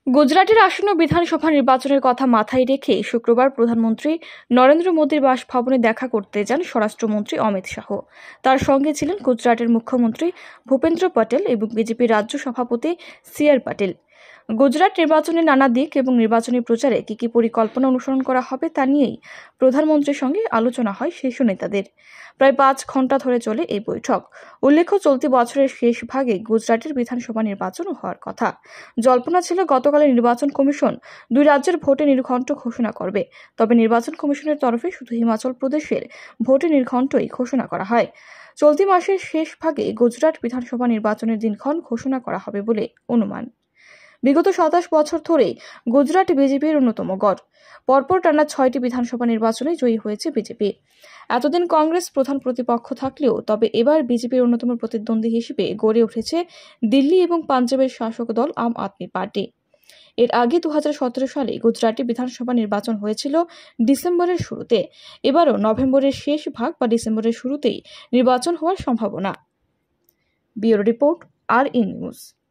গুজরাটের আসন্ন বিধানসভা নির্বাচনের কথা মাথায় রেখে শুক্রবার প্রধানমন্ত্রী নরেন্দ্র মোদীর বাসভবনে দেখা করতে যান স্বরাষ্ট্রমন্ত্রী অমিত শাহ। তার সঙ্গে ছিলেন গুজরাটের মুখ্যমন্ত্রী ভূপেন্দ্র পটেল এবং বিজেপির রাজ্য সভাপতি সি.আর. পাটিল। গুজরাট নির্বাচনের নানা দিক এবং নির্বাচনী প্রচারে কি কি পরিকল্পনা অনুসরণ করা হবে তা নিয়েই প্রধানমন্ত্রীর সঙ্গে আলোচনা হয় শীর্ষ নেতাদের। প্রায় 5 ঘন্টা ধরে চলে এই বৈঠক। উল্লেখ্য, চলতি বছরের শেষ ভাগে গুজরাটের বিধানসভা নির্বাচন হওয়ার কথা। জল্পনা ছিল গতকালের নির্বাচন কমিশন 2 রাজ্যের ভোটে নির্ঘণ্ট ঘোষণা করবে, তবে নির্বাচন কমিশনের তরফে শুধু হিমাচল প্রদেশের ভোটে নির্ঘণ্টই ঘোষণা করা হয়। চলতি মাসের শেষ ভাগে গুজরাট বিধানসভা নির্বাচনের দিনক্ষণ ঘোষণা করা হবে বলে অনুমান। বিগত 27 বছর ধরে গুজরাট বিজেপির অন্যতম গড়। পরপর টানা 6টি বিধানসভা নির্বাচনে জয়ী হয়েছে বিজেপি। এতদিন কংগ্রেস প্রধান প্রতিপক্ষ থাকলেও তবে এবার বিজেপির অন্যতম প্রতিদ্বন্দ্বী হিসেবে গড়ে উঠেছে দিল্লি এবং পাঞ্জাবের শাসক দল আম আদমি পার্টি। এর আগে 2017 সালে গুজরাটে বিধানসভা নির্বাচন হয়েছিল ডিসেম্বরের শুরুতে। এবারও নভেম্বরের শেষ ভাগ বা ডিসেম্বরের শুরুতেই নির্বাচন হওয়ার সম্ভাবনা। ব্যুরো রিপোর্ট, আর নিউজ।